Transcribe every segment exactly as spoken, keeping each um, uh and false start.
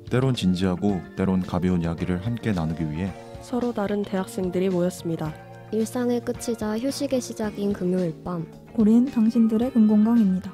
때론 진지하고 때론 가벼운 이야기를 함께 나누기 위해 서로 다른 대학생들이 모였습니다. 일상의 끝이자 휴식의 시작인 금요일 밤, 우린 당신들의 금공강입니다.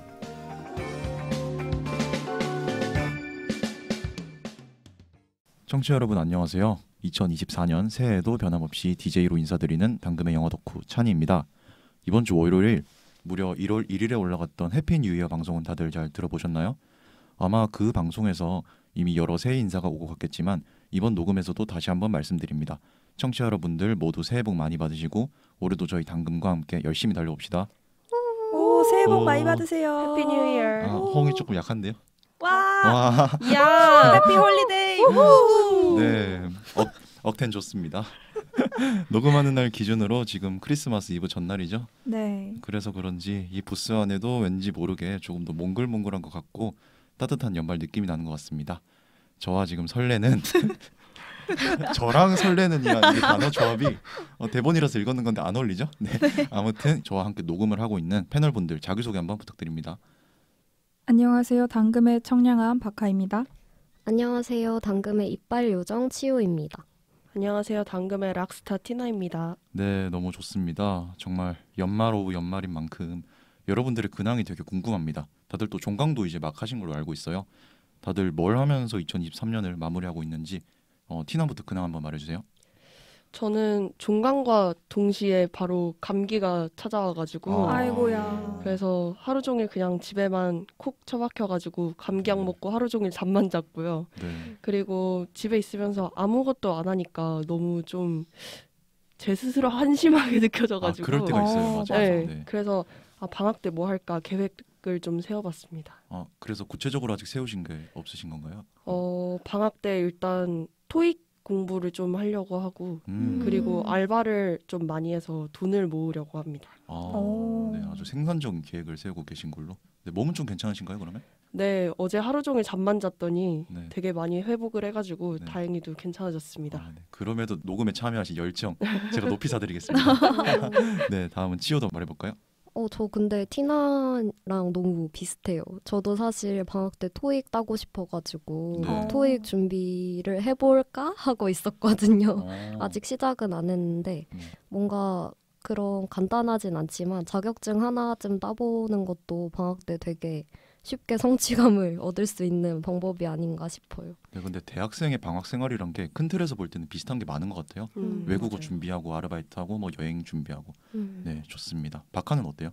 청취자 여러분 안녕하세요. 이천이십사 년 새해에도 변함없이 디제이로 인사드리는 당금의 영어 덕후 찬이입니다. 이번 주 월요일 무려 일월 일일에 올라갔던 해피 뉴 이어 방송은 다들 잘 들어보셨나요? 아마 그 방송에서 이미 여러 새해 인사가 오고 갔겠지만 이번 녹음에서도 다시 한번 말씀드립니다. 청취자 여러분들 모두 새해 복 많이 받으시고 올해도 저희 당금과 함께 열심히 달려봅시다. 오, 새해 복 오. 많이 받으세요. 해피 뉴 이어. 아, 호응이 조금 약한데요? 와, 와, 야, 해피 홀리데이. 네, 억, 억텐 좋습니다. 녹음하는 날 기준으로 지금 크리스마스 이브 전날이죠. 네. 그래서 그런지 이 부스 안에도 왠지 모르게 조금 더 몽글몽글한 것 같고 따뜻한 연말 느낌이 나는 것 같습니다. 저와 지금 설레는 저랑 설레는 이 단어 조합이 어, 대본이라서 읽었는 건데 안 어울리죠? 네. 아무튼 저와 함께 녹음을 하고 있는 패널분들 자기소개 한번 부탁드립니다. 안녕하세요. 당금의 청량한 박하입니다. 안녕하세요. 당금의 이빨 요정 치우입니다. 안녕하세요. 당금의 락스타 티나입니다. 네, 너무 좋습니다. 정말 연말 오브 연말인 만큼 여러분들의 근황이 되게 궁금합니다. 다들 또 종강도 이제 막 하신 걸로 알고 있어요. 다들 뭘 하면서 이천이십삼 년을 마무리하고 있는지 어, 티나부터 근황 한번 말해주세요. 저는 종강과 동시에 바로 감기가 찾아와가지고 아. 아이고야. 그래서 하루 종일 그냥 집에만 콕 처박혀가지고 감기약 먹고 하루 종일 잠만 잤고요. 네. 그리고 집에 있으면서 아무것도 안 하니까 너무 좀 제 스스로 한심하게 아, 느껴져가지고 그럴 때가 있어요. 어, 맞아요. 네, 네. 그래서 아, 방학 때 뭐 할까 계획을 좀 세워봤습니다. 아, 그래서 구체적으로 아직 세우신 게 없으신 건가요? 어, 방학 때 일단 토익 공부를 좀 하려고 하고 음. 그리고 음. 알바를 좀 많이 해서 돈을 모으려고 합니다. 아, 오. 네, 아주 생산적인 계획을 세우고 계신 걸로. 네, 몸은 좀 괜찮으신가요, 그러면? 네, 어제 하루 종일 잠만 잤더니 네. 되게 많이 회복을 해가지고 네. 다행히도 괜찮아졌습니다. 아, 네. 그럼에도 녹음에 참여하신 열정 제가 높이 사드리겠습니다. 네, 다음은 치오도 말해볼까요? 어, 저 근데 티나랑 너무 비슷해요. 저도 사실 방학 때 토익 따고 싶어가지고 네. 토익 준비를 해볼까 하고 있었거든요. 어. 아직 시작은 안 했는데 음. 뭔가 그런 간단하진 않지만 자격증 하나쯤 따보는 것도 방학 때 되게 쉽게 성취감을 얻을 수 있는 방법이 아닌가 싶어요. 네, 근데 대학생의 방학 생활이란 게 큰 틀에서 볼 때는 비슷한 게 많은 것 같아요. 음, 외국어 맞아요. 준비하고 아르바이트하고 뭐 여행 준비하고. 음. 네, 좋습니다. 박하는 어때요?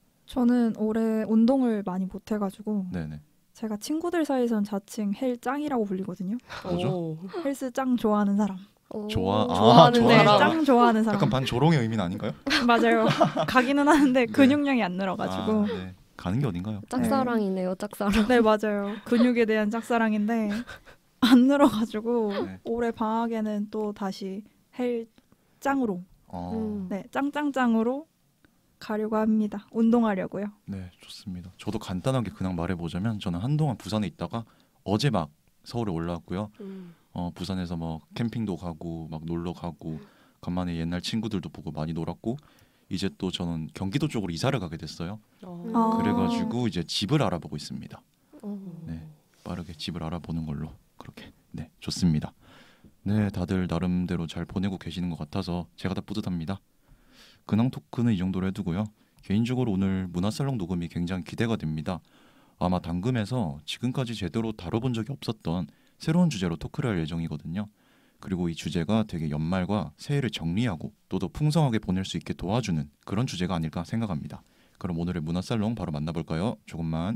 저는 올해 운동을 많이 못 해가지고 네네. 제가 친구들 사이에선 자칭 헬 짱이라고 불리거든요. 뭐죠? 오. 헬스 짱 좋아하는 사람. 어, 좋아. 아, 좋아하는 좋아하는 네, 사람. 사람. 짱 좋아하는 사람. 약간 반조롱의 의미는 아닌가요? 맞아요. 가기는 하는데 네. 근육량이 안 늘어가지고. 아, 네. 가는 게 어딘가요? 짝사랑이네요, 짝사랑. 네, 맞아요. 근육에 대한 짝사랑인데 안 늘어가지고 네. 올해 방학에는 또 다시 헬 짱으로, 어, 음. 네, 짱짱짱으로 가려고 합니다. 운동하려고요. 네, 좋습니다. 저도 간단하게 그냥 말해보자면 저는 한동안 부산에 있다가 어제 막 서울에 올라왔고요. 음. 어, 부산에서 뭐 캠핑도 가고 막 놀러 가고 간만에 옛날 친구들도 보고 많이 놀았고 이제 또 저는 경기도 쪽으로 이사를 가게 됐어요. 어. 아. 그래가지고 이제 집을 알아보고 있습니다. 어. 네, 빠르게 집을 알아보는 걸로 그렇게. 네, 좋습니다. 네, 다들 나름대로 잘 보내고 계시는 것 같아서 제가 다 뿌듯합니다. 근황 토크는 이 정도로 해두고요. 개인적으로 오늘 문화살롱 녹음이 굉장히 기대가 됩니다. 아마 당금에서 지금까지 제대로 다뤄본 적이 없었던 새로운 주제로 토크를 할 예정이거든요. 그리고 이 주제가 되게 연말과 새해를 정리하고 또 더 풍성하게 보낼 수 있게 도와주는 그런 주제가 아닐까 생각합니다. 그럼 오늘의 문화살롱 바로 만나볼까요? 조금만.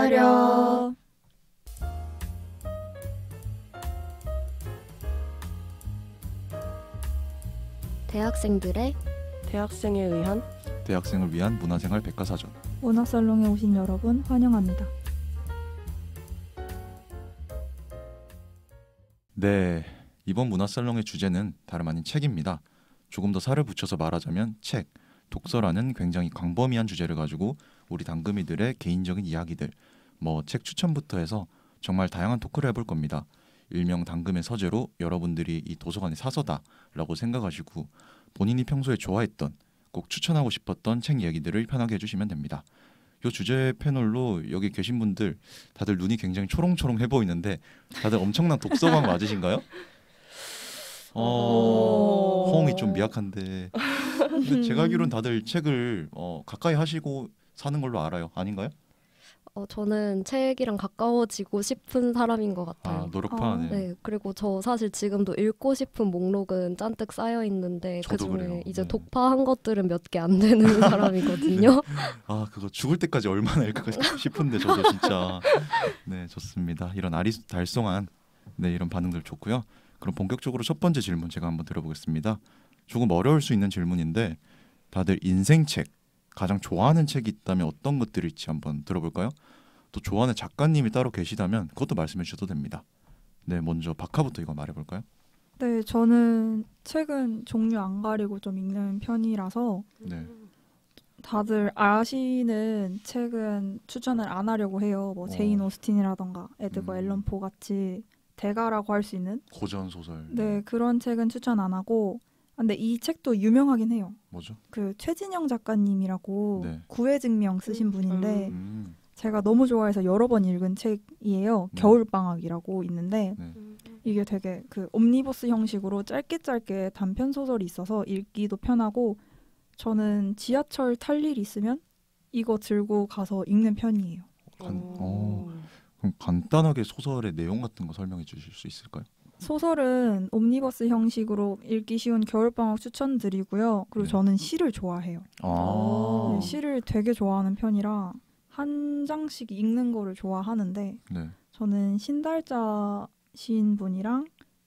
기다려. 대학생들의 대학생에 의한 대학생을 위한 문화생활 백과사전. 문화살롱에 오신 여러분 환영합니다. 네, 이번 문화살롱의 주제는 다름 아닌 책입니다. 조금 더 살을 붙여서 말하자면 책, 독서라는 굉장히 광범위한 주제를 가지고 우리 당금이들의 개인적인 이야기들, 뭐 책 추천부터 해서 정말 다양한 토크를 해볼 겁니다. 일명 당금의 서재로 여러분들이 이 도서관의 사서다라고 생각하시고 본인이 평소에 좋아했던 꼭 추천하고 싶었던 책 얘기들을 편하게 해주시면 됩니다. 이 주제 패널로 여기 계신 분들 다들 눈이 굉장히 초롱초롱해 보이는데 다들 엄청난 독서광 맞으신가요? 어, 어. 호응이 좀 미약한데 근데 제가 알기로는 다들 책을 어, 가까이 하시고 사는 걸로 알아요. 아닌가요? 어, 저는 책이랑 가까워지고 싶은 사람인 것 아, 같아요. 노력파네. 네, 그리고 저 사실 지금도 읽고 싶은 목록은 잔뜩 쌓여 있는데 저도 그중에 그래요. 이제 네. 독파한 것들은 몇 개 안 되는 사람이거든요. 아, 그거 죽을 때까지 얼마나 읽을까 싶은데 저도 진짜 네, 좋습니다. 이런 아리달성한 네, 이런 반응들 좋고요. 그럼 본격적으로 첫 번째 질문 제가 한번 들어보겠습니다. 조금 어려울 수 있는 질문인데 다들 인생책 가장 좋아하는 책이 있다면 어떤 것들일지 한번 들어볼까요? 또 좋아하는 작가님이 따로 계시다면 그것도 말씀해 주셔도 됩니다. 네, 먼저 박하부터 이거 말해볼까요? 네, 저는 책은 종류 안 가리고 좀 읽는 편이라서 네, 다들 아시는 책은 추천을 안 하려고 해요. 뭐 어. 제인 오스틴이라던가 에드거 음. 앨런 포 같이 대가라고 할 수 있는 고전 소설. 네 그런 책은 추천 안 하고 근데 이 책도 유명하긴 해요. 뭐죠? 그 최진영 작가님이라고 네. 구애증명 쓰신 분인데 음, 제가 너무 좋아해서 여러 번 읽은 책이에요. 네. 겨울방학이라고 있는데 네. 이게 되게 그 옴니버스 형식으로 짧게 짧게 단편 소설이 있어서 읽기도 편하고 저는 지하철 탈 일 있으면 이거 들고 가서 읽는 편이에요. 간, 어. 어, 그럼 간단하게 소설의 내용 같은 거 설명해 주실 수 있을까요? 소설은 옴니버스 형식으로 읽기 쉬운 겨울방학 추천드리고요. 그리고 네. 저는 시를 좋아해요. 아, 네, 시를 되게 좋아하는 편이라 한 장씩 읽는 거를 좋아하는데 네. 저는 신달자 시인분이랑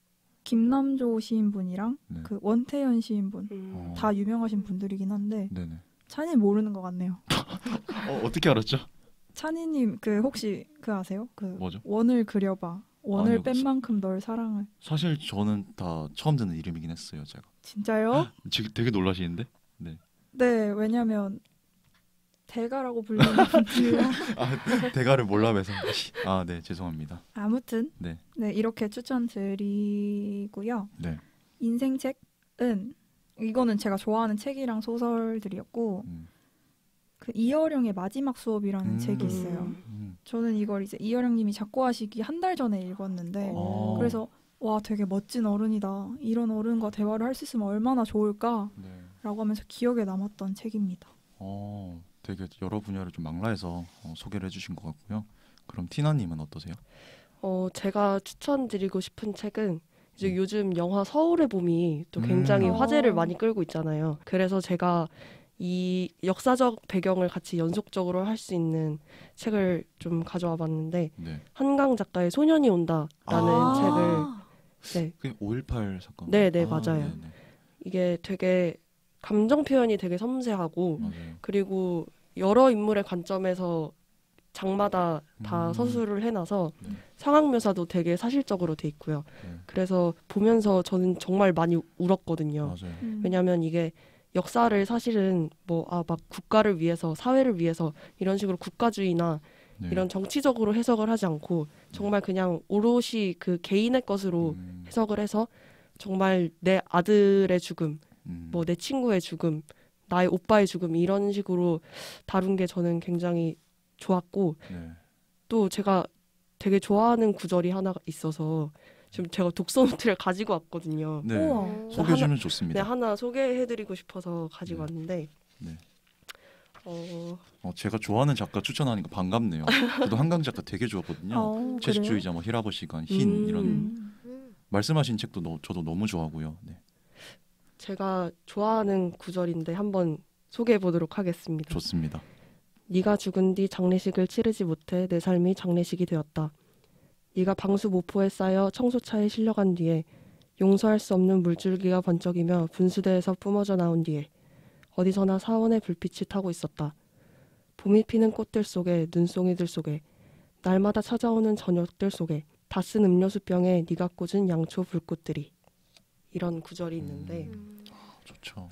김남조 시인분이랑 네. 그 원태현 시인분 음. 다 유명하신 분들이긴 한데 네네. 찬이 모르는 것 같네요. 어, 어떻게 알았죠? 찬이님 그 혹시 그 아세요? 그 뭐죠? 원을 그려봐. 원을 아니요, 뺀 사- 만큼 널 사랑을. 사실 저는 다 처음 듣는 이름이긴 했어요, 제가. 진짜요? 지금 되게 놀라시는데? 네, 왜냐면 대가라고 불리는 분들이라. 아, 대가를 몰라봬서. 아, 네, 죄송합니다. 아무튼 네, 네 이렇게 추천드리고요. 네. 인생책은 이거는 제가 좋아하는 책이랑 소설들이었고 음, 그 이어령의 마지막 수업이라는 음. 책이 있어요. 음. 저는 이걸 이제 이어령님이 작고하시기 한 달 전에 읽었는데 어. 그래서 와 되게 멋진 어른이다. 이런 어른과 대화를 할 수 있으면 얼마나 좋을까라고 네. 하면서 기억에 남았던 책입니다. 어, 되게 여러 분야를 좀 망라해서 어, 소개를 해주신 것 같고요. 그럼 티나님은 어떠세요? 어, 제가 추천드리고 싶은 책은 이제 음. 요즘 영화 서울의 봄이 또 굉장히 음. 화제를 어. 많이 끌고 있잖아요. 그래서 제가 이 역사적 배경을 같이 연속적으로 할 수 있는 책을 좀 가져와 봤는데 네. 한강 작가의 소년이 온다라는 아. 책을 네, 그게 오일팔 사건. 네, 네, 아, 맞아요. 네네. 이게 되게 감정 표현이 되게 섬세하고 맞아요. 그리고 여러 인물의 관점에서 장마다 다 음. 서술을 해놔서 네. 상황 묘사도 되게 사실적으로 돼 있고요. 네. 그래서 보면서 저는 정말 많이 울었거든요. 맞아요. 음. 왜냐하면 이게 역사를 사실은 뭐 아 막 국가를 위해서 사회를 위해서 이런 식으로 국가주의나 네. 이런 정치적으로 해석을 하지 않고 정말 그냥 오롯이 그 개인의 것으로 음, 해석을 해서 정말 내 아들의 죽음, 음. 뭐 내 친구의 죽음, 나의 오빠의 죽음 이런 식으로 다룬 게 저는 굉장히 좋았고 네. 또 제가 되게 좋아하는 구절이 하나 있어서 지금 제가 독서 노트를 가지고 왔거든요. 네. 우와. 소개해주면 네, 좋습니다. 하나 소개해드리고 싶어서 가지고 네. 왔는데 네. 어, 어, 제가 좋아하는 작가 추천하니까 반갑네요. 저도 한강 작가 되게 좋았거든요. 어, 채식주의자, 뭐 히라보 시간, 흰 음. 이런 음. 말씀하신 책도 너, 저도 너무 좋아하고요. 네. 제가 좋아하는 구절인데 한번 소개해 보도록 하겠습니다. 좋습니다. 네가 죽은 뒤 장례식을 치르지 못해 내 삶이 장례식이 되었다. 네가 방수 모포에 쌓여 청소차에 실려간 뒤에 용서할 수 없는 물줄기가 번쩍이며 분수대에서 뿜어져 나온 뒤에 어디서나 사원의 불빛이 타고 있었다. 봄이 피는 꽃들 속에 눈송이들 속에 날마다 찾아오는 저녁들 속에 다 쓴 음료수병에 네가 꽂은 양초 불꽃들이 이런 구절이 있는데 음. 아, 좋죠.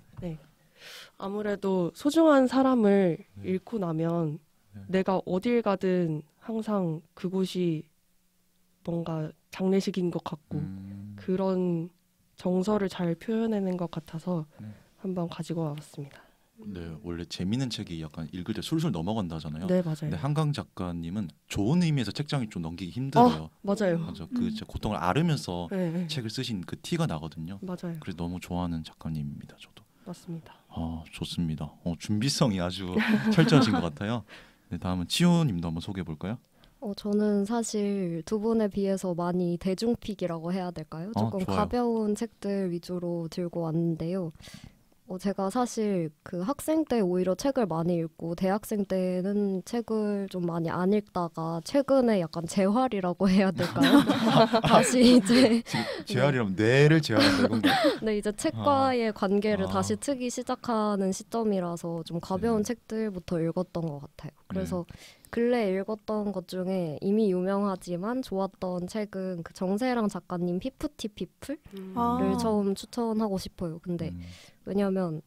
아무래도 소중한 사람을 네. 잃고 나면 네. 내가 어딜 가든 항상 그곳이 뭔가 장례식인 것 같고 음, 그런 정서를 잘 표현해낸 것 같아서 네. 한번 가지고 와봤습니다. 네, 원래 재밌는 책이 약간 읽을 때 술술 넘어간다잖아요. 네, 맞아요. 근데 한강 작가님은 좋은 의미에서 책장이 좀 넘기기 힘들어요. 맞아요. 맞아, 그 음. 진짜 고통을 앓으면서 네, 네. 책을 쓰신 그 티가 나거든요. 맞아요. 그래서 너무 좋아하는 작가님입니다, 저도. 맞습니다. 아, 좋습니다. 어, 준비성이 아주 철저하신 것 같아요. 네, 다음은 치호님도 한번 소개해 볼까요? 어, 저는 사실 두 분에 비해서 많이 대중픽이라고 해야 될까요? 어, 조금 좋아요. 가벼운 책들 위주로 들고 왔는데요. 어, 제가 사실 그 학생 때 오히려 책을 많이 읽고 대학생 때는 책을 좀 많이 안 읽다가 최근에 약간 재활이라고 해야 될까요? 다시 이제 지금 재활이라면 뇌를 재활한다 이건가요? 네, 이제 책과의 관계를 아. 다시 트기 시작하는 시점이라서 좀 가벼운 네. 책들부터 읽었던 것 같아요. 그래서 근래 읽었던 것 중에 이미 유명하지만 좋았던 책은 그 정세랑 작가님 피프티 피플을 아. 처음 추천하고 싶어요. 근데 음, 왜냐면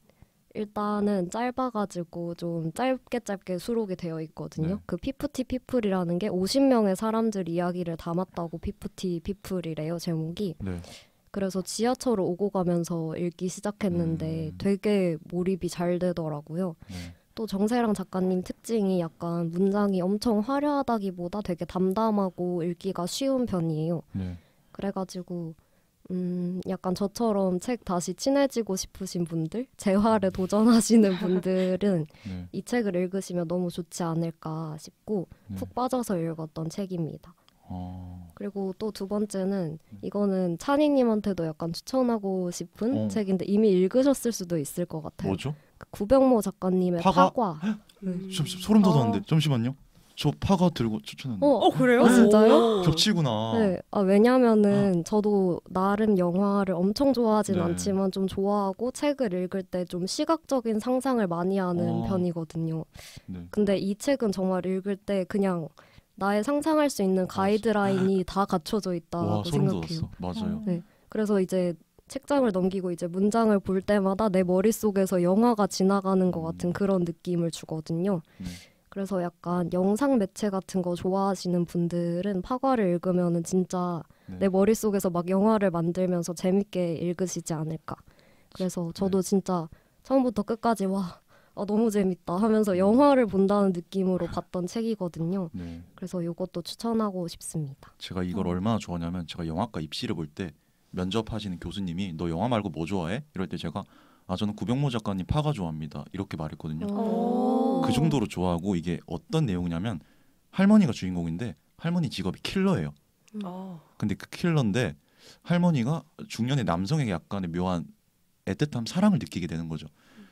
일단은 짧아가지고 좀 짧게 짧게 수록이 되어 있거든요. 네. 그 피프티 피플이라는 게 오십 명의 사람들 이야기를 담았다고 피프티 피플이래요, 제목이. 네. 그래서 지하철을 오고 가면서 읽기 시작했는데 음. 되게 몰입이 잘 되더라고요. 네. 또 정세랑 작가님 특징이 약간 문장이 엄청 화려하다기보다 되게 담담하고 읽기가 쉬운 편이에요. 네. 그래가지고 음, 약간 저처럼 책 다시 친해지고 싶으신 분들, 재활에 도전하시는 분들은 네. 이 책을 읽으시면 너무 좋지 않을까 싶고 네. 푹 빠져서 읽었던 책입니다. 어, 그리고 또 두 번째는 이거는 찬이님한테도 약간 추천하고 싶은 어. 책인데 이미 읽으셨을 수도 있을 것 같아요. 뭐죠? 그 구병모 작가님의 파가? 파과. 음. 좀 소름 아. 돋았는데 잠시만요. 저 파가 들고 추천했는데 어, 어 그래요? 어, 진짜요? 오. 겹치구나. 네, 아, 왜냐면은 저도 나름 영화를 엄청 좋아하진 네. 않지만 좀 좋아하고 책을 읽을 때 좀 시각적인 상상을 많이 하는 어. 편이거든요. 네. 근데 이 책은 정말 읽을 때 그냥 나의 상상할 수 있는 가이드라인이 다 갖춰져 있다고 와 소름 생각해요. 돋았어. 맞아요. 네. 그래서 이제 책장을 넘기고 이제 문장을 볼 때마다 내 머릿속에서 영화가 지나가는 것 같은 음. 그런 느낌을 주거든요. 네. 그래서 약간 영상 매체 같은 거 좋아하시는 분들은 파과를 읽으면은 진짜 네. 내 머릿속에서 막 영화를 만들면서 재밌게 읽으시지 않을까. 그래서 저도 네. 진짜 처음부터 끝까지 와, 아, 너무 재밌다 하면서 영화를 본다는 느낌으로 봤던 책이거든요. 네. 그래서 이것도 추천하고 싶습니다. 제가 이걸 어. 얼마나 좋아하냐면 제가 영화과 입시를 볼 때 면접하시는 교수님이 너 영화 말고 뭐 좋아해? 이럴 때 제가 아 저는 구병모 작가님 파가 좋아합니다. 이렇게 말했거든요. 오. 그 정도로 좋아하고 이게 어떤 내용이냐면 할머니가 주인공인데 할머니 직업이 킬러예요. 아, 근데 그 킬러인데 할머니가 중년의 남성에게 약간의 묘한 애틋함, 사랑을 느끼게 되는 거죠.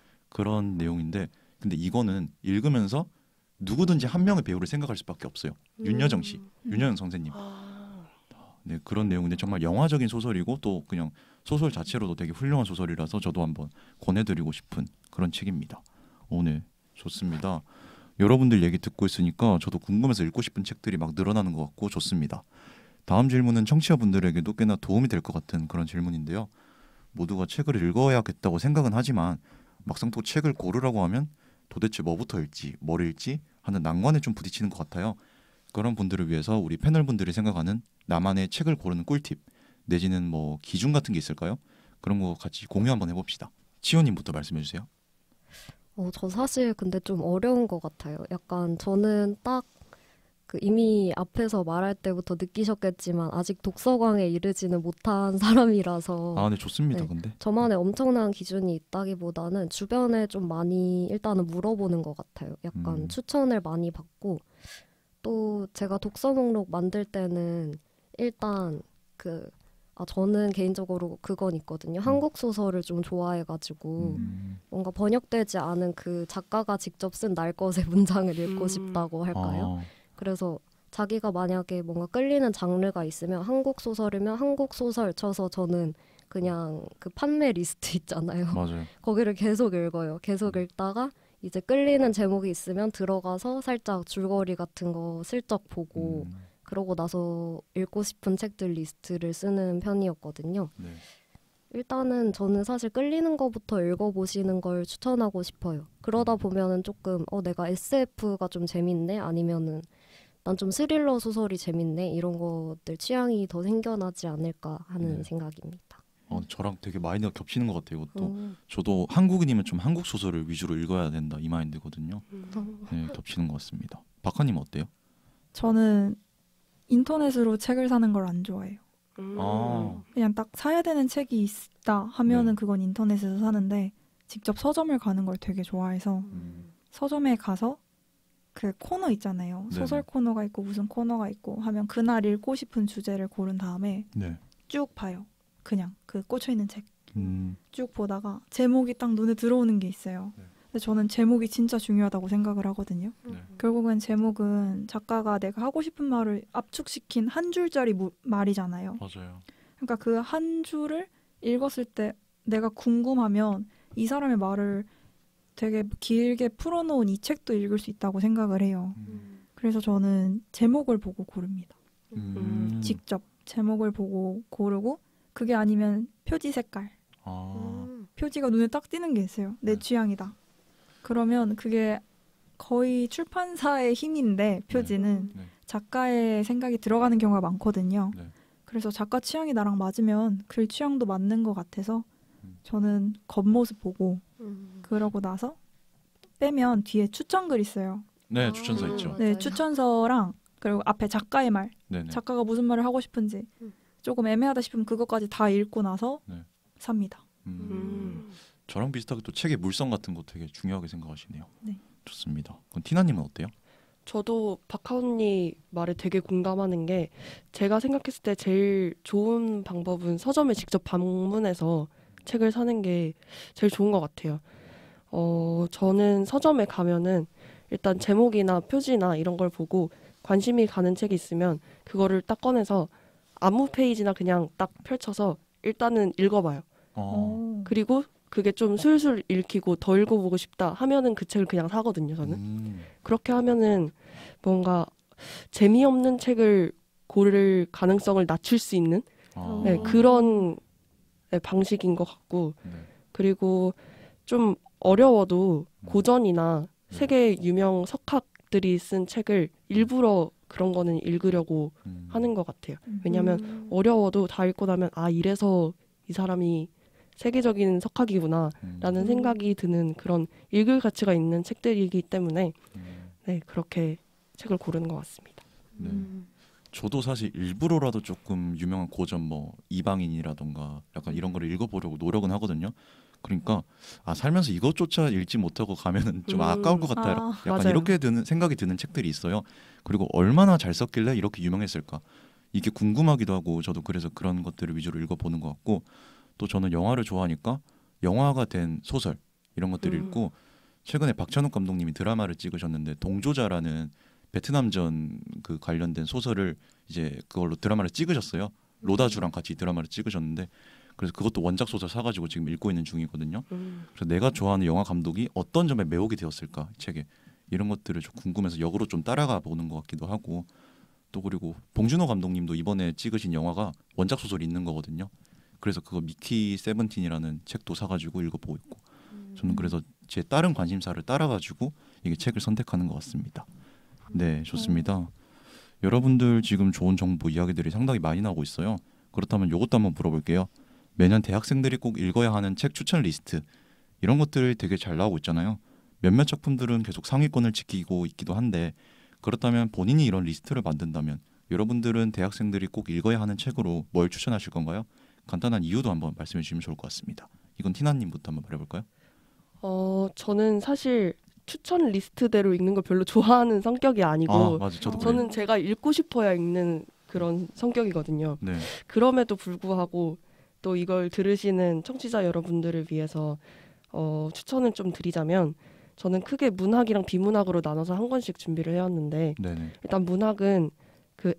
그런 내용인데 근데 이거는 읽으면서 누구든지 한 명의 배우를 생각할 수밖에 없어요. 윤여정 씨, 음. 윤여정 선생님. 아, 네, 그런 내용인데 정말 영화적인 소설이고 또 그냥 소설 자체로도 되게 훌륭한 소설이라서 저도 한번 권해드리고 싶은 그런 책입니다. 오늘 좋습니다. 여러분들 얘기 듣고 있으니까 저도 궁금해서 읽고 싶은 책들이 막 늘어나는 것 같고 좋습니다. 다음 질문은 청취자분들에게도 꽤나 도움이 될 것 같은 그런 질문인데요. 모두가 책을 읽어야겠다고 생각은 하지만 막상 또 책을 고르라고 하면 도대체 뭐부터 읽지, 뭘 읽지 하는 난관에 좀 부딪히는 것 같아요. 그런 분들을 위해서 우리 패널분들이 생각하는 나만의 책을 고르는 꿀팁 내지는 뭐 기준 같은 게 있을까요? 그런 거 같이 공유 한번 해봅시다. 치호님부터 말씀해 주세요. 어, 저 사실 근데 좀 어려운 것 같아요. 약간 저는 딱 그 이미 앞에서 말할 때부터 느끼셨겠지만 아직 독서광에 이르지는 못한 사람이라서 아, 네 좋습니다. 네. 근데 저만의 엄청난 기준이 있다기보다는 주변에 좀 많이 일단은 물어보는 것 같아요. 약간 음. 추천을 많이 받고 또 제가 독서 목록 만들 때는 일단 그 아, 저는 개인적으로 그건 있거든요. 한국 소설을 좀 좋아해가지고 음. 뭔가 번역되지 않은 그 작가가 직접 쓴 날 것의 문장을 읽고 음. 싶다고 할까요? 아, 그래서 자기가 만약에 뭔가 끌리는 장르가 있으면 한국 소설이면 한국 소설 쳐서 저는 그냥 그 판매 리스트 있잖아요. 맞아요. 거기를 계속 읽어요. 계속 읽다가 이제 끌리는 제목이 있으면 들어가서 살짝 줄거리 같은 거 슬쩍 보고 음, 그러고 나서 읽고 싶은 책들 리스트를 쓰는 편이었거든요. 네. 일단은 저는 사실 끌리는 거부터 읽어보시는 걸 추천하고 싶어요. 그러다 보면은 조금 어 내가 에스에프가 좀 재밌네 아니면은 난 좀 스릴러 소설이 재밌네 이런 것들 취향이 더 생겨나지 않을까 하는 네. 생각입니다. 어, 저랑 되게 마인드가 겹치는 것 같아요. 이것도 어. 저도 한국인이면 좀 한국 소설을 위주로 읽어야 된다 이 마인드거든요. 음. 네, 겹치는 것 같습니다. 박하님 어때요? 저는 인터넷으로 책을 사는 걸 안 좋아해요. 음. 아. 그냥 딱 사야 되는 책이 있다 하면은 네. 그건 인터넷에서 사는데 직접 서점을 가는 걸 되게 좋아해서 음. 서점에 가서 그 코너 있잖아요. 네네. 소설 코너가 있고 무슨 코너가 있고 하면 그날 읽고 싶은 주제를 고른 다음에 네. 쭉 봐요. 그냥 그 꽂혀있는 책 음. 쭉 보다가 제목이 딱 눈에 들어오는 게 있어요. 네. 근데 저는 제목이 진짜 중요하다고 생각을 하거든요. 네. 결국은 제목은 작가가 내가 하고 싶은 말을 압축시킨 한 줄짜리 무, 말이잖아요. 맞아요. 그러니까 그 한 줄을 읽었을 때 내가 궁금하면 이 사람의 말을 되게 길게 풀어놓은 이 책도 읽을 수 있다고 생각을 해요. 음. 그래서 저는 제목을 보고 고릅니다. 음. 직접 제목을 보고 고르고 그게 아니면 표지 색깔. 아. 음. 표지가 눈에 딱 띄는 게 있어요. 내 네. 취향이다. 그러면 그게 거의 출판사의 힘인데 표지는 네. 작가의 생각이 들어가는 경우가 많거든요. 네. 그래서 작가 취향이 나랑 맞으면 글 취향도 맞는 것 같아서 음. 저는 겉모습 보고 음. 그러고 나서 빼면 뒤에 추천글 있어요. 네, 아, 추천서 있죠. 맞아요. 네, 추천서랑 그리고 앞에 작가의 말, 네네. 작가가 무슨 말을 하고 싶은지 음. 조금 애매하다 싶으면 그것까지 다 읽고 나서 네. 삽니다. 음. 음. 저랑 비슷하게 또 책의 물성 같은 거 되게 중요하게 생각하시네요. 네. 좋습니다. 그럼 티나님은 어때요? 저도 박하 언니 말에 되게 공감하는 게 제가 생각했을 때 제일 좋은 방법은 서점에 직접 방문해서 책을 사는 게 제일 좋은 것 같아요. 어, 저는 서점에 가면은 일단 제목이나 표지나 이런 걸 보고 관심이 가는 책이 있으면 그거를 딱 꺼내서 아무 페이지나 그냥 딱 펼쳐서 일단은 읽어봐요. 어. 그리고 그게 좀 술술 읽히고 더 읽어보고 싶다 하면은 그 책을 그냥 사거든요, 저는. 음. 그렇게 하면은 뭔가 재미없는 책을 고를 가능성을 낮출 수 있는 아. 네, 그런 네, 방식인 것 같고 네. 그리고 좀 어려워도 음. 고전이나 네. 세계 유명 석학들이 쓴 책을 일부러 그런 거는 읽으려고 음. 하는 것 같아요. 음. 왜냐하면 음. 어려워도 다 읽고 나면 아 이래서 이 사람이 세계적인 석학이구나 음. 라는 음. 생각이 드는 그런 읽을 가치가 있는 책들이기 때문에 음. 네 그렇게 책을 고르는 것 같습니다. 네. 음. 저도 사실 일부러라도 조금 유명한 고전 뭐 이방인이라던가 약간 이런 거를 읽어보려고 노력은 하거든요. 그러니까 아 살면서 이것조차 읽지 못하고 가면은 좀 음. 아까울 것 같다. 아, 약간 맞아요. 이렇게 드는 생각이 드는 책들이 있어요. 그리고 얼마나 잘 썼길래 이렇게 유명했을까? 이게 궁금하기도 하고 저도 그래서 그런 것들을 위주로 읽어보는 것 같고 또 저는 영화를 좋아하니까 영화가 된 소설 이런 것들을 음. 읽고 최근에 박찬욱 감독님이 드라마를 찍으셨는데 동조자라는 베트남전 그 관련된 소설을 이제 그걸로 드라마를 찍으셨어요. 로다주랑 같이 드라마를 찍으셨는데 그래서 그것도 원작 소설 사가지고 지금 읽고 있는 중이거든요. 음. 그래서 내가 좋아하는 영화 감독이 어떤 점에 매혹이 되었을까 이 책에 이런 것들을 좀 궁금해서 역으로 좀 따라가 보는 것 같기도 하고 또 그리고 봉준호 감독님도 이번에 찍으신 영화가 원작 소설이 있는 거거든요. 그래서 그거 미키 세븐틴이라는 책도 사가지고 읽어보고 있고 저는 그래서 제 다른 관심사를 따라가지고 이게 책을 선택하는 것 같습니다. 네, 좋습니다. 여러분들 지금 좋은 정보 이야기들이 상당히 많이 나오고 있어요. 그렇다면 이것도 한번 물어볼게요. 매년 대학생들이 꼭 읽어야 하는 책 추천 리스트 이런 것들이 되게 잘 나오고 있잖아요. 몇몇 작품들은 계속 상위권을 지키고 있기도 한데 그렇다면 본인이 이런 리스트를 만든다면 여러분들은 대학생들이 꼭 읽어야 하는 책으로 뭘 추천하실 건가요? 간단한 이유도 한번 말씀해 주시면 좋을 것 같습니다. 이건 티나님부터 한번 말해볼까요? 어 저는 사실 추천 리스트대로 읽는 걸 별로 좋아하는 성격이 아니고 아 맞아, 저도 그래요. 저는 제가 읽고 싶어야 읽는 그런 성격이거든요. 네, 그럼에도 불구하고 또 이걸 들으시는 청취자 여러분들을 위해서 어, 추천을 좀 드리자면 저는 크게 문학이랑 비문학으로 나눠서 한 권씩 준비를 해왔는데 네네, 일단 문학은 그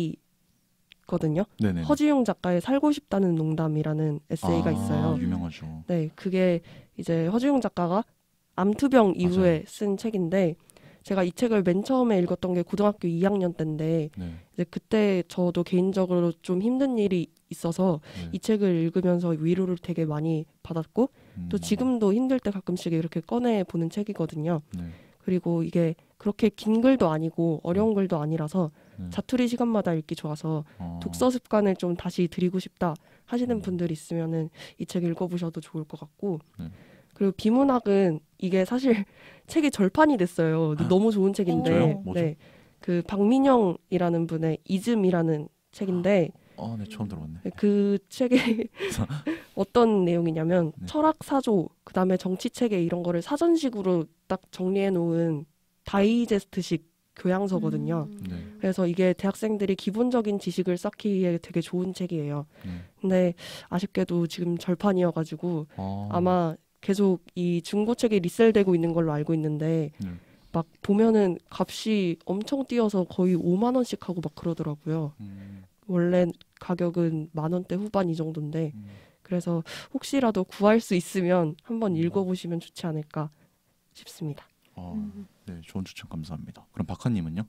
에세이거든요. 네네. 허지용 작가의 살고 싶다는 농담이라는 에세이가 아, 있어요. 유명하죠. 네, 그게 이제 허지용 작가가 암투병 이후에 맞아요. 쓴 책인데 제가 이 책을 맨 처음에 읽었던 게 고등학교 이 학년 때인데 네, 이제 그때 저도 개인적으로 좀 힘든 일이 있어서 네. 이 책을 읽으면서 위로를 되게 많이 받았고 음, 또 지금도 힘들 때 가끔씩 이렇게 꺼내 보는 책이거든요. 네, 그리고 이게 그렇게 긴 글도 아니고 어려운 글도 아니라서 네. 자투리 시간마다 읽기 좋아서 어, 독서 습관을 좀 다시 들이고 싶다 하시는 음. 분들 있으면은 이 책 읽어보셔도 좋을 것 같고 네. 그리고 비문학은 이게 사실 책이 절판이 됐어요. 근데 너무 좋은 책인데 진짜요? 뭐죠? 네, 그 박민영이라는 분의 이즘이라는 책인데 아, 네, 처음 들어봤네. 그 책에 어떤 내용이냐면 네. 철학 사조 그다음에 정치 체계 이런 거를 사전식으로 딱 정리해 놓은 다이제스트식 교양서거든요. 음. 네. 그래서 이게 대학생들이 기본적인 지식을 쌓기에 되게 좋은 책이에요. 네. 근데 아쉽게도 지금 절판이어가지고 아, 아마 계속 이 중고책이 리셀되고 있는 걸로 알고 있는데 네. 막 보면은 값이 엄청 뛰어서 거의 오만 원씩 하고 막 그러더라고요. 음, 원래 가격은 만 원대 후반 이 정도인데 음. 그래서 혹시라도 구할 수 있으면 한번 음. 읽어보시면 좋지 않을까 싶습니다. 아, 음. 네, 좋은 추천 감사합니다. 그럼 박하님은요?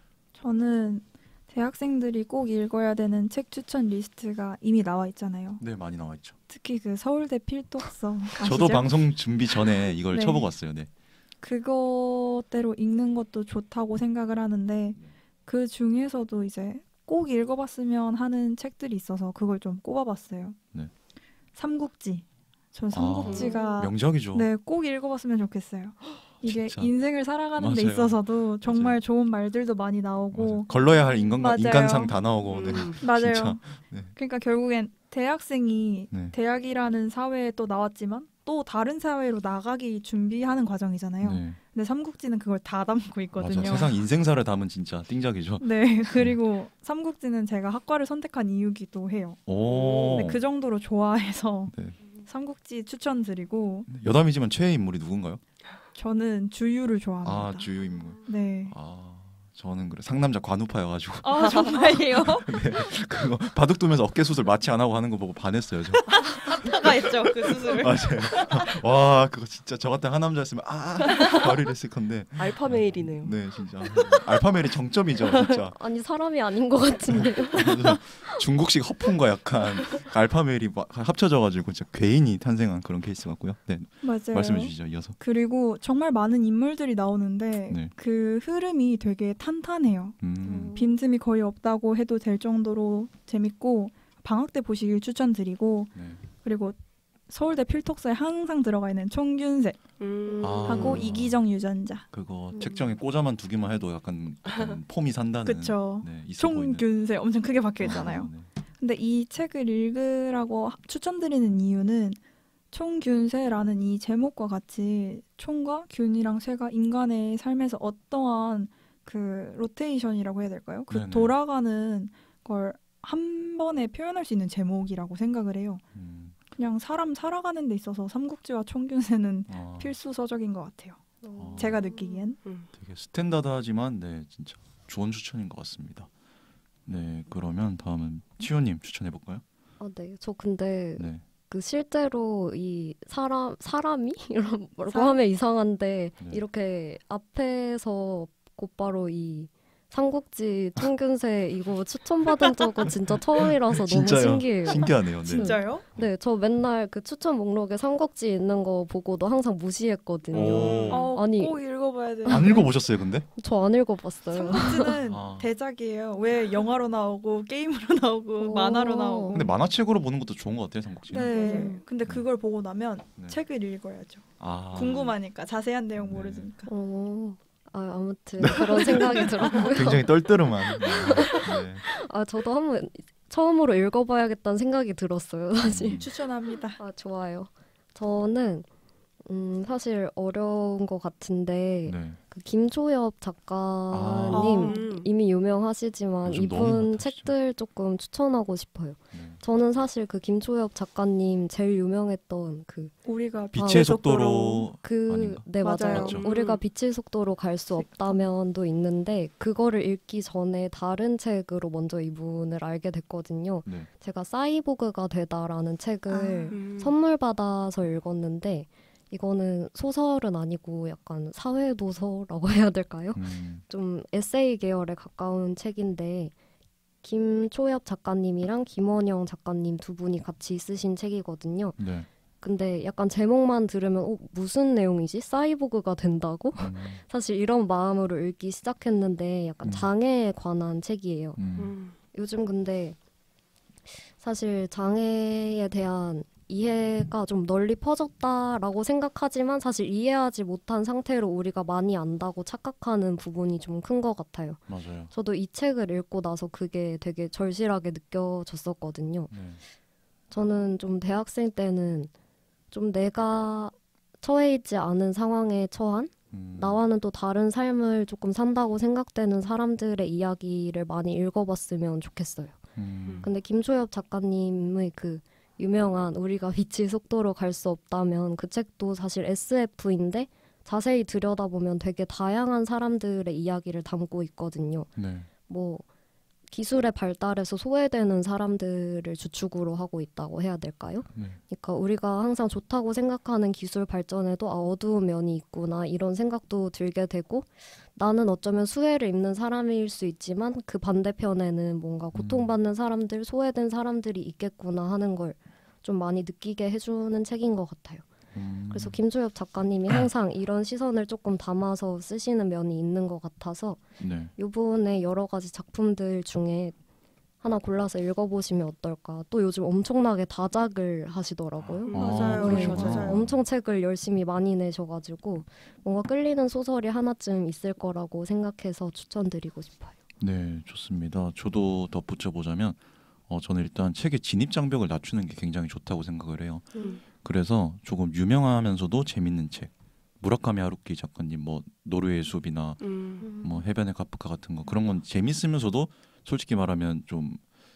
저는 대학생들이 꼭 읽어야 되는 책 추천 리스트가 이미 나와 있잖아요. 네, 많이 나와 있죠. 특히 그 서울대 필독서 아시죠? 저도 방송 준비 전에 이걸 네. 쳐보고 왔어요. 네. 그거대로 읽는 것도 좋다고 생각을 하는데 그 중에서도 이제 꼭 읽어봤으면 하는 책들이 있어서 그걸 좀 꼽아봤어요. 네. 삼국지. 전 삼국지가 명작이죠. 네, 꼭 읽어봤으면 좋겠어요. 이게 진짜. 인생을 살아가는 데 맞아요. 있어서도 정말 맞아요. 좋은 말들도 많이 나오고 맞아요. 걸러야 할 인간 맞아요. 인간상 다 나오고. 네. 음. 맞아요. 진짜. 네. 그러니까 결국엔 대학생이 네. 대학이라는 사회에 또 나왔지만 또 다른 사회로 나가기 준비하는 과정이잖아요. 네. 근데 삼국지는 그걸 다 담고 있거든요. 맞아. 세상 인생사를 담은 진짜 띵작이죠. 네, 그리고 삼국지는 제가 학과를 선택한 이유기도 해요. 오. 네, 그 정도로 좋아해서 네. 삼국지 추천드리고 여담이지만 최애 인물이 누군가요? 저는 주유를 좋아합니다. 아, 주요 인물. 네. 아, 저는 그래 상남자 관우파여가지고 아 정말요? 그거 바둑 두면서 어깨 수술 마취 안 하고 하는 거 보고 반했어요. 저. 하다가 했죠 그 수술. 맞아요. 와, 그거 진짜 저 같은 하남자였으면 아, 바로 이랬을 건데. 알파 메일이네요. 네, 진짜 알파멜이 정점이죠, 진짜. 아니 사람이 아닌 것 같은데요. 그래서 중국식 허풍과 약간 알파멜이 막 합쳐져가지고 진짜 괴인이 탄생한 그런 케이스 같고요. 네, 맞아요. 말씀해 주시죠, 이어서. 그리고 정말 많은 인물들이 나오는데 네. 그 흐름이 되게 탄탄해요. 음, 빈틈이 거의 없다고 해도 될 정도로 재밌고 방학 때 보시길 추천드리고 네. 그리고 서울대 필독서에 항상 들어가 있는 총균세 음. 아. 하고 이기정 유전자. 그거 음. 책장에 꽂아만 두기만 해도 약간, 약간 폼이 산다는. 그쵸. 네, 있어 보이는. 총균세 엄청 크게 박혀 있잖아요. 아, 네. 근데 이 책을 읽으라고 하- 추천드리는 이유는 총균세라는 이 제목과 같이 총과 균이랑 쇠가 인간의 삶에서 어떠한 그 로테이션이라고 해야 될까요? 그 네네. 돌아가는 걸 한 번에 표현할 수 있는 제목이라고 생각을 해요. 음, 그냥 사람 살아가는 데 있어서 삼국지와 총균세는 아, 필수 서적인 것 같아요. 어. 제가 느끼기엔. 음. 되게 스탠다드하지만 네, 진짜 좋은 추천인 것 같습니다. 네, 그러면 다음은 치호님 추천해 볼까요? 아, 네. 저 근데 네. 그 실제로 이 사람 사람이 이런 뭐라고 사람? 하면 이상한데 네. 이렇게 앞에서 곧바로 이 삼국지 총균세 이거 추천받은 적은 진짜 처음이라서 너무 진짜요? 신기해요. 신기하네요. 네. 진짜요? 네, 저 맨날 그 추천 목록에 삼국지 있는 거 보고도 항상 무시했거든요. 오. 어, 아니. 꼭 읽어봐야 돼요. 안 읽어보셨어요, 근데? 저 안 읽어봤어요. 삼국지는 아. 대작이에요. 왜 영화로 나오고 게임으로 나오고 오. 만화로 나오고. 근데 만화책으로 보는 것도 좋은 것 같아요, 삼국지. 네. 음. 근데 그걸 보고 나면 네. 책을 읽어야죠. 아, 궁금하니까 자세한 내용 네. 모르니까. 어, 아, 아무튼 그런 생각이 들었고요. 굉장히 떨떠름한. 네. 네. 아, 저도 한번 처음으로 읽어봐야겠다는 생각이 들었어요, 사실. 음. 추천합니다. 아, 좋아요. 저는 음, 사실 어려운 것 같은데 네. 그 김초엽 작가님 아. 이미 유명하시지만 요즘 너무 이분 핫하시죠. 책들 조금 추천하고 싶어요. 네. 저는 사실 그 김초엽 작가님 제일 유명했던 그 우리가 빛의 속도로 그 아닌가? 네 맞아요. 맞아요. 맞죠. 우리가 빛의 속도로 갈 수 없다면도 있는데 그거를 읽기 전에 다른 책으로 먼저 이분을 알게 됐거든요. 네. 제가 사이보그가 되다라는 책을 음. 선물 받아서 읽었는데 이거는 소설은 아니고 약간 사회 도서라고 해야 될까요? 음. 좀 에세이 계열에 가까운 책인데 김초엽 작가님이랑 김원영 작가님 두 분이 같이 쓰신 책이거든요. 네. 근데 약간 제목만 들으면 어, 무슨 내용이지? 사이보그가 된다고? 음. 사실 이런 마음으로 읽기 시작했는데 약간 음. 장애에 관한 책이에요. 음. 음. 요즘 근데 사실 장애에 대한 이해가 좀 널리 퍼졌다라고 생각하지만 사실 이해하지 못한 상태로 우리가 많이 안다고 착각하는 부분이 좀 큰 것 같아요. 맞아요. 저도 이 책을 읽고 나서 그게 되게 절실하게 느껴졌었거든요. 네. 저는 좀 대학생 때는 좀 내가 처해 있지 않은 상황에 처한 음. 나와는 또 다른 삶을 조금 산다고 생각되는 사람들의 이야기를 많이 읽어봤으면 좋겠어요. 음. 근데 김초엽 작가님의 그 유명한 우리가 빛의 속도로 갈 수 없다면 그 책도 사실 에스에프인데 자세히 들여다보면 되게 다양한 사람들의 이야기를 담고 있거든요. 네. 뭐 기술의 발달에서 소외되는 사람들을 주축으로 하고 있다고 해야 될까요? 네. 그러니까 우리가 항상 좋다고 생각하는 기술 발전에도 아, 어두운 면이 있구나 이런 생각도 들게 되고 나는 어쩌면 수혜를 입는 사람일 수 있지만 그 반대편에는 뭔가 고통받는 사람들, 소외된 사람들이 있겠구나 하는 걸 좀 많이 느끼게 해주는 책인 것 같아요. 음. 그래서 김초엽 작가님이 항상 이런 시선을 조금 담아서 쓰시는 면이 있는 것 같아서 네. 이번에 여러 가지 작품들 중에 하나 골라서 읽어보시면 어떨까. 또 요즘 엄청나게 다작을 하시더라고요. 음, 맞아요. 네, 그러시구나. 맞아요. 엄청 책을 열심히 많이 내셔가지고 뭔가 끌리는 소설이 하나쯤 있을 거라고 생각해서 추천드리고 싶어요. 네, 좋습니다. 저도 덧붙여 보자면 어, 저는 일단 책의 진입 장벽을 낮추는 게 굉장히 좋다고 생각을 해요. 음. 그래서 조금 유명하면서도 재밌는 책, 무라카미 하루키 작가님 뭐 노르웨이의 숲이나 음. 뭐 해변의 카프카 같은 거 그런 건 재밌으면서도 솔직히 말하면 좀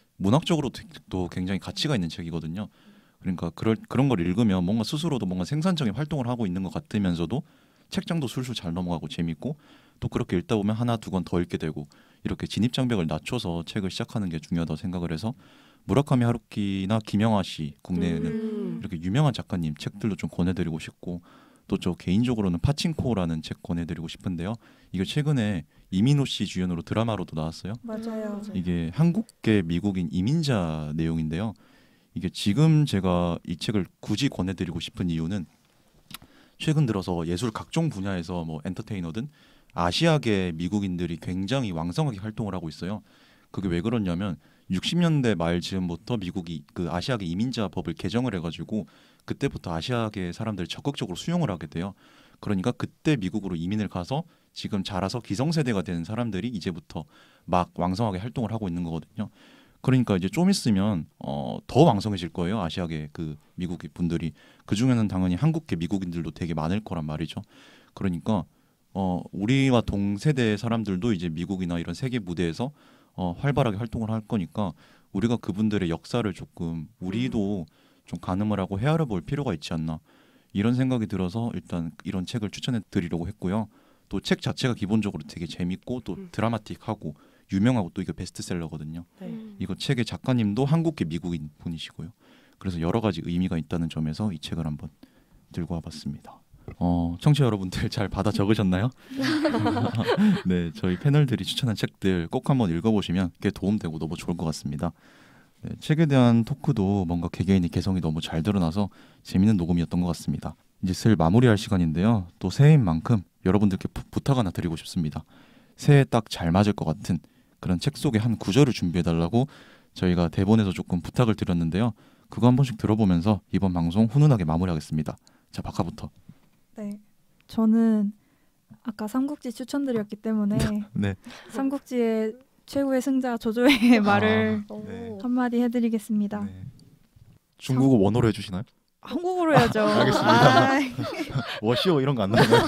문학적으로도 굉장히 가치가 있는 책이거든요. 그러니까 그럴, 그런 걸 읽으면 뭔가 스스로도 뭔가 생산적인 활동을 하고 있는 것 같으면서도 책장도 술술 잘 넘어가고 재밌고 또 그렇게 읽다 보면 하나 두 권 더 읽게 되고 이렇게 진입 장벽을 낮춰서 책을 시작하는 게 중요하다고 생각을 해서 무라카미 하루키나 김영하 씨 국내에는 음. 이렇게 유명한 작가님 책들도 좀 권해드리고 싶고 또 저 개인적으로는 파친코라는 책 권해드리고 싶은데요. 이게 최근에 이민호 씨 주연으로 드라마로도 나왔어요. 맞아요. 이게 한국계 미국인 이민자 내용인데요. 이게 지금 제가 이 책을 굳이 권해드리고 싶은 이유는 최근 들어서 예술 각종 분야에서 뭐 엔터테이너든 아시아계 미국인들이 굉장히 왕성하게 활동을 하고 있어요. 그게 왜 그러냐면 육십 년대 말 즈음부터 미국이 그 아시아계 이민자 법을 개정을 해가지고 그때부터 아시아계 사람들을 적극적으로 수용을 하게 돼요. 그러니까 그때 미국으로 이민을 가서 지금 자라서 기성세대가 된 사람들이 이제부터 막 왕성하게 활동을 하고 있는 거거든요. 그러니까 이제 좀 있으면 어, 더 왕성해질 거예요. 아시아계 그 미국 분들이. 그 중에는 당연히 한국계 미국인들도 되게 많을 거란 말이죠. 그러니까 어, 우리와 동세대 사람들도 이제 미국이나 이런 세계 무대에서 어, 활발하게 활동을 할 거니까 우리가 그분들의 역사를 조금 우리도 좀 가늠을 하고 헤아려 볼 필요가 있지 않나 이런 생각이 들어서 일단 이런 책을 추천해 드리려고 했고요. 또 책 자체가 기본적으로 되게 재밌고 또 음. 드라마틱하고 유명하고 또 이게 베스트셀러거든요. 네. 이거 책의 작가님도 한국계 미국인 분이시고요. 그래서 여러 가지 의미가 있다는 점에서 이 책을 한번 들고 와봤습니다. 어, 청취자 여러분들 잘 받아 적으셨나요? 네, 저희 패널들이 추천한 책들 꼭 한번 읽어보시면 꽤 도움되고 너무 좋을 것 같습니다. 네, 책에 대한 토크도 뭔가 개개인의 개성이 너무 잘 드러나서 재밌는 녹음이었던 것 같습니다. 이제 슬 마무리할 시간인데요. 또 새해인 만큼 여러분들께 부, 부탁 하나 드리고 싶습니다. 새해에 딱 잘 맞을 것 같은 그런 책 속의 한 구절을 준비해달라고 저희가 대본에서 조금 부탁을 드렸는데요. 그거 한 번씩 들어보면서 이번 방송 훈훈하게 마무리하겠습니다. 자, 박하부터. 네. 저는 아까 삼국지 추천드렸기 때문에 네. 삼국지의 최후의 승자 조조의 말을 아, 네. 한마디 해드리겠습니다. 네. 중국어 원어로 해주시나요? 한국어로 해야죠. 알겠습니다. 아이. 워시오 이런 거 안 나오나요?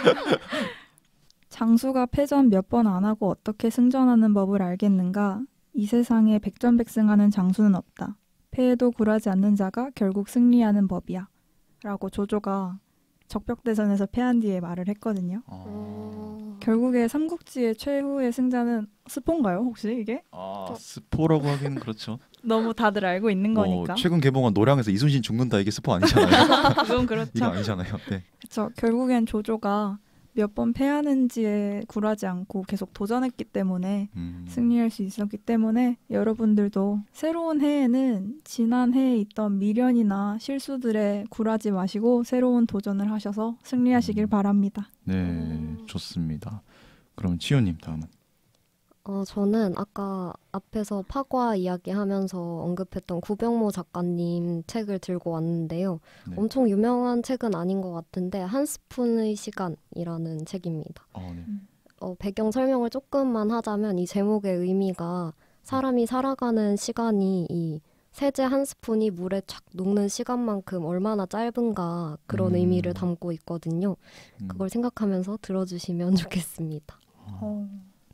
장수가 패전 몇 번 안 하고 어떻게 승전하는 법을 알겠는가? 이 세상에 백전백승하는 장수는 없다. 패해도 굴하지 않는 자가 결국 승리하는 법이야. 라고 조조가 적벽대전에서 패한 뒤에 말을 했거든요. 아, 결국에 삼국지의 최후의 승자는 스포인가요? 혹시 이게? 아 스포라고 하기는 그렇죠. 너무 다들 알고 있는 뭐, 거니까. 최근 개봉한 노량에서 이순신 죽는다 이게 스포 아니잖아요. 그건 그렇죠. 이거 아니잖아요. 네. 그렇죠. 결국엔 조조가 몇 번 패하는지에 굴하지 않고 계속 도전했기 때문에 음, 승리할 수 있었기 때문에 여러분들도 새로운 해에는 지난 해에 있던 미련이나 실수들에 굴하지 마시고 새로운 도전을 하셔서 승리하시길 음. 바랍니다. 네, 음. 좋습니다. 그럼 치유님 다음은. 어, 저는 아까 앞에서 파과 이야기하면서 언급했던 구병모 작가님 책을 들고 왔는데요. 네. 엄청 유명한 책은 아닌 것 같은데 한 스푼의 시간이라는 책입니다. 어, 네. 어, 배경 설명을 조금만 하자면 이 제목의 의미가 사람이 살아가는 시간이 이 세제 한 스푼이 물에 착 녹는 시간만큼 얼마나 짧은가 그런 음. 의미를 담고 있거든요. 음. 그걸 생각하면서 들어주시면 좋겠습니다. 어.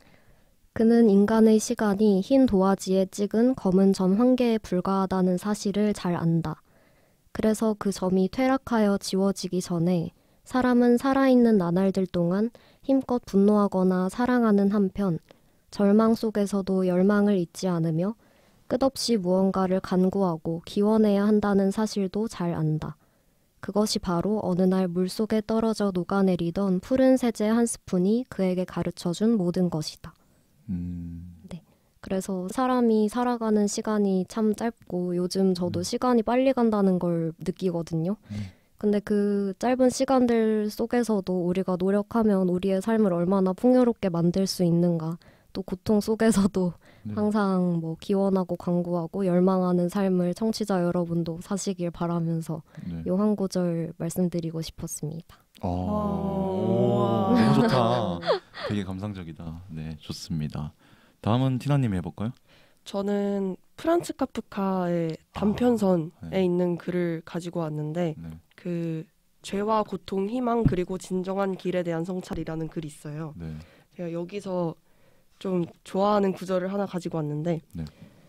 그는 인간의 시간이 흰 도화지에 찍은 검은 점 한 개에 불과하다는 사실을 잘 안다. 그래서 그 점이 퇴락하여 지워지기 전에 사람은 살아있는 나날들 동안 힘껏 분노하거나 사랑하는 한편 절망 속에서도 열망을 잊지 않으며 끝없이 무언가를 간구하고 기원해야 한다는 사실도 잘 안다. 그것이 바로 어느 날 물속에 떨어져 녹아내리던 푸른 세제 한 스푼이 그에게 가르쳐준 모든 것이다. 음. 그래서 사람이 살아가는 시간이 참 짧고 요즘 저도 음. 시간이 빨리 간다는 걸 느끼거든요. 음. 근데 그 짧은 시간들 속에서도 우리가 노력하면 우리의 삶을 얼마나 풍요롭게 만들 수 있는가. 또 고통 속에서도 네. 항상 뭐 기원하고 간구하고 열망하는 삶을 청취자 여러분도 사시길 바라면서 네. 요 한 구절 말씀드리고 싶었습니다. 어, 와. 너무 좋다. 되게 감상적이다. 네, 좋습니다. 다음은 티나님이 해볼까요? 저는 프란츠 카프카의 단편선에 아, 네. 있는 글을 가지고 왔는데 네, 그 죄와 고통, 희망 그리고 진정한 길에 대한 성찰이라는 글이 있어요. 네, 제가 여기서 좀 좋아하는 구절을 하나 가지고 왔는데 네.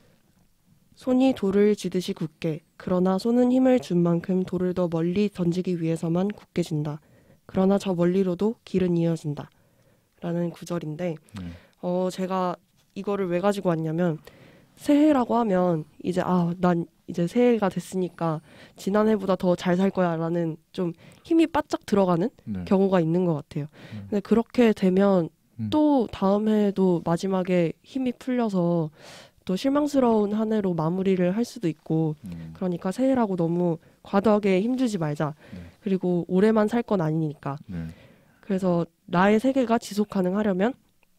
손이 돌을 쥐듯이 굳게 그러나 손은 힘을 준 만큼 돌을 더 멀리 던지기 위해서만 굳게 쥔다. 그러나 저 멀리로도 길은 이어진다. 라는 구절인데 네. 어 제가 이거를 왜 가지고 왔냐면 새해라고 하면 이제 아 난 이제 새해가 됐으니까 지난해보다 더 잘 살 거야 라는 좀 힘이 바짝 들어가는 네. 경우가 있는 것 같아요. 음. 근데 그렇게 되면 음. 또 다음 해에도 마지막에 힘이 풀려서 또 실망스러운 한 해로 마무리를 할 수도 있고 음. 그러니까 새해라고 너무 과도하게 힘주지 말자. 네. 그리고 오래만 살 건 아니니까. 네. 그래서 나의 세계가 지속 가능하려면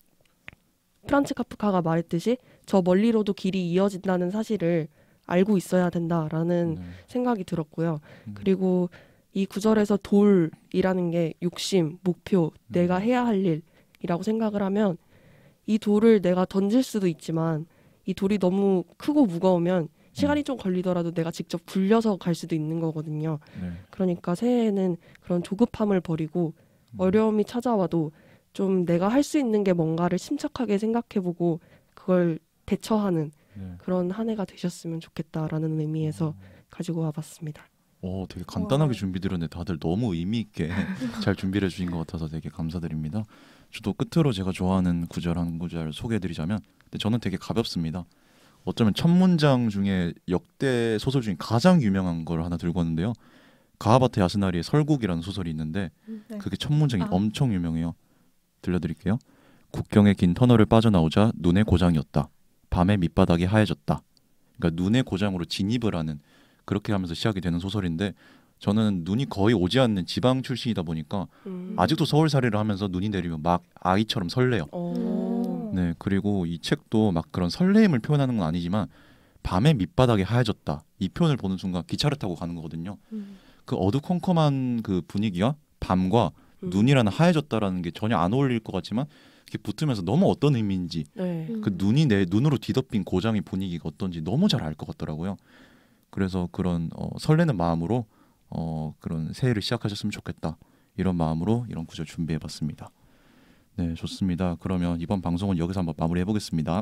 프란츠 카프카가 말했듯이 저 멀리로도 길이 이어진다는 사실을 알고 있어야 된다라는 네. 생각이 들었고요. 음. 그리고 이 구절에서 돌이라는 게 욕심, 목표, 내가 해야 할 일이라고 생각을 하면 이 돌을 내가 던질 수도 있지만 이 돌이 너무 크고 무거우면 시간이 좀 걸리더라도 내가 직접 굴려서 갈 수도 있는 거거든요. 네. 그러니까 새해에는 그런 조급함을 버리고 음. 어려움이 찾아와도 좀 내가 할 수 있는 게 뭔가를 침착하게 생각해보고 그걸 대처하는 네. 그런 한 해가 되셨으면 좋겠다라는 의미에서 가지고 와봤습니다. 오, 되게 간단하게 와. 준비드렸는데 다들 너무 의미 있게 잘 준비를 해주신 것 같아서 되게 감사드립니다. 저도 끝으로 제가 좋아하는 구절 한 구절 소개해드리자면, 근데 저는 되게 가볍습니다. 어쩌면 첫 문장 중에 역대 소설 중에 가장 유명한 걸 하나 들고 왔는데요. 가하바트 야스나리의 설국이라는 소설이 있는데 네. 그게 첫 문장이 아. 엄청 유명해요. 들려드릴게요. 국경의 긴 터널을 빠져나오자 눈의 고장이었다. 밤의 밑바닥이 하얘졌다. 그러니까 눈의 고장으로 진입을 하는, 그렇게 하면서 시작이 되는 소설인데, 저는 눈이 거의 오지 않는 지방 출신이다 보니까 음. 아직도 서울살이를 하면서 눈이 내리면 막 아이처럼 설레요. 어. 네, 그리고 이 책도 막 그런 설레임을 표현하는 건 아니지만 밤의 밑바닥이 하얘졌다. 이 표현을 보는 순간 기차를 타고 가는 거거든요. 음. 그 어두컴컴한 그 분위기와 밤과 음. 눈이라는 하얘졌다라는 게 전혀 안 어울릴 것 같지만 이렇게 붙으면서 너무 어떤 의미인지, 네. 음. 그 눈이 내 눈으로 뒤덮인 고장의 분위기가 어떤지 너무 잘 알 것 같더라고요. 그래서 그런 어, 설레는 마음으로 어, 그런 새해를 시작하셨으면 좋겠다, 이런 마음으로 이런 구절 준비해봤습니다. 네, 좋습니다. 그러면 이번 방송은 여기서 한번 마무리해 보겠습니다.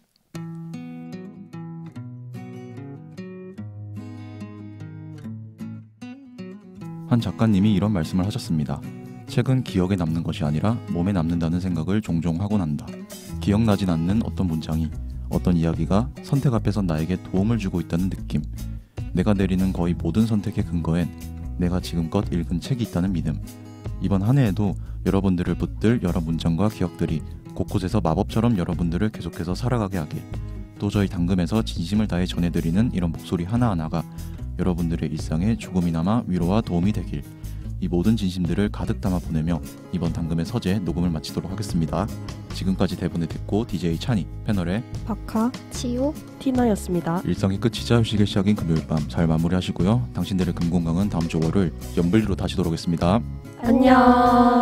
한 작가님이 이런 말씀을 하셨습니다. 책은 기억에 남는 것이 아니라 몸에 남는다는 생각을 종종 하곤 한다. 기억나진 않는 어떤 문장이, 어떤 이야기가 선택 앞에선 나에게 도움을 주고 있다는 느낌. 내가 내리는 거의 모든 선택의 근거엔 내가 지금껏 읽은 책이 있다는 믿음. 이번 한 해에도 여러분들을 붙들 여러 문장과 기억들이 곳곳에서 마법처럼 여러분들을 계속해서 살아가게 하길, 또 저희 당금에서 진심을 다해 전해드리는 이런 목소리 하나하나가 여러분들의 일상에 조금이나마 위로와 도움이 되길, 이 모든 진심들을 가득 담아 보내며 이번 당금의 서재 녹음을 마치도록 하겠습니다. 지금까지 대본에 듣고 디제이 찬이, 패널의 박하, 치오, 티나였습니다. 일상의 끝이자 휴식의 시작인 금요일 밤 잘 마무리하시고요. 당신들의 금공강은 다음 주 월요일 연불리로 다시 돌아오겠습니다. 안녕.